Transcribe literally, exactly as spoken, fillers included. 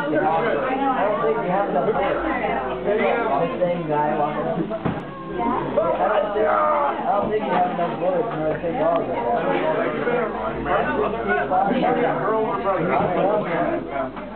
I don't think you have enough bullets. The same guy walking. I don't think, I don't think you have enough bullets in order to take all of it.